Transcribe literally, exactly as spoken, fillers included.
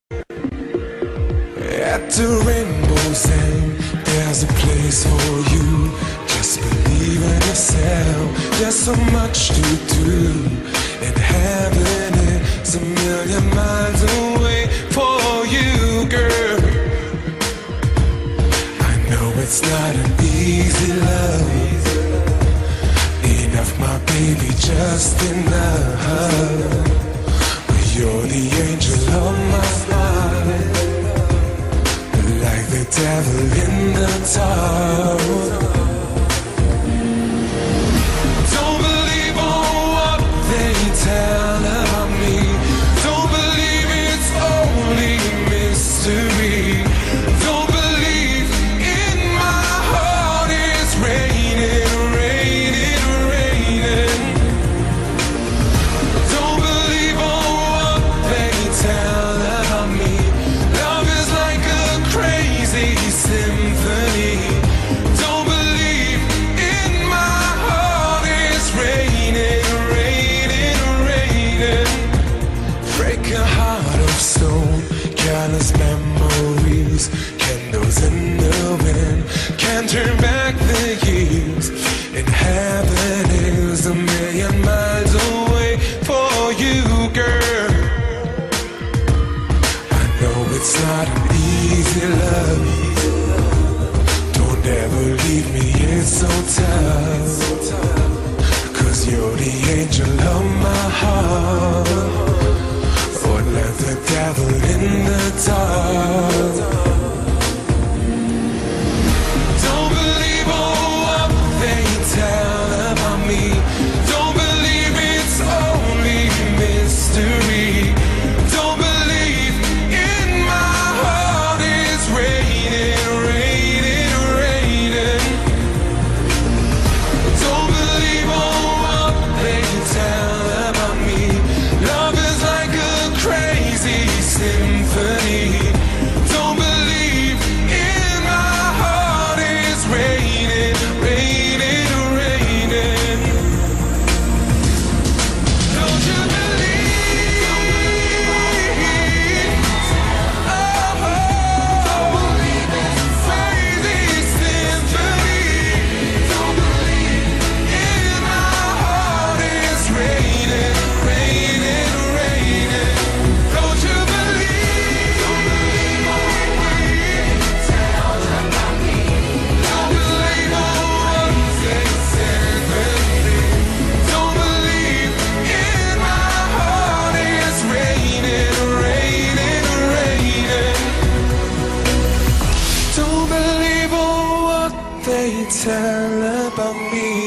At the rainbow's end, there's a place for you. Just believe in yourself. There's so much to do, and heaven is a million miles away for you, girl. I know it's not an easy love. Enough, my baby, just enough. But you're the angel of my heart, like the devil in the dark. Don't believe all what they tell about me. Don't believe it's only mystery. Don't believe in my heart it's raining, raining, raining. Don't believe all what they tell about me. Love is like a crazy symphony. Don't believe in my heart it's raining, raining, raining. Break a heart of stone, careless memories, candles in the wind, can't turn back the years. And heaven is a million miles away for you, girl. I know it's not an easy love. Don't ever leave me, it's so tough. Cause you're the angel of my heart, or let the devil in the dark. Don't believe all what they tell about me. Don't believe it's only mystery. Don't believe in my heart it's raining, raining, raining. Don't believe all what they tell about me. Love is like a crazy symphony. Don't believe in my heart it's raining, raining, raining. Don't you believe? Oh, crazy symphony. Don't believe in my heart it's raining, raining, raining. Don't you believe? Don't believe all what tell about me. Don't believe all what they said about me. Don't believe in my heart it's raining, raining, raining. Don't believe all what they tell about me.